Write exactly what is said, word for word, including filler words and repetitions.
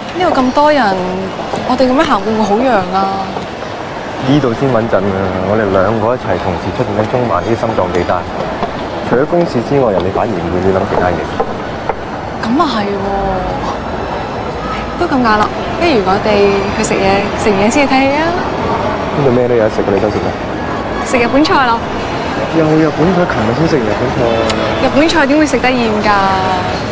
呢度咁多人，我哋咁樣行會唔會好揚啊？ 呢度先穩陣啊！我哋兩個一齊同時出現喺中環呢啲心臟地帶，除咗公事之外，人哋反而唔會亂諗其他嘢。 咁啊係喎，都咁晏啦，不如我哋去食嘢，食完嘢先去睇戲啊！ 呢度咩都有得食嘅，你想食咩？ 食日本菜咯。 又日本菜，琴日先食日本菜。 日本菜點會食得厭㗎？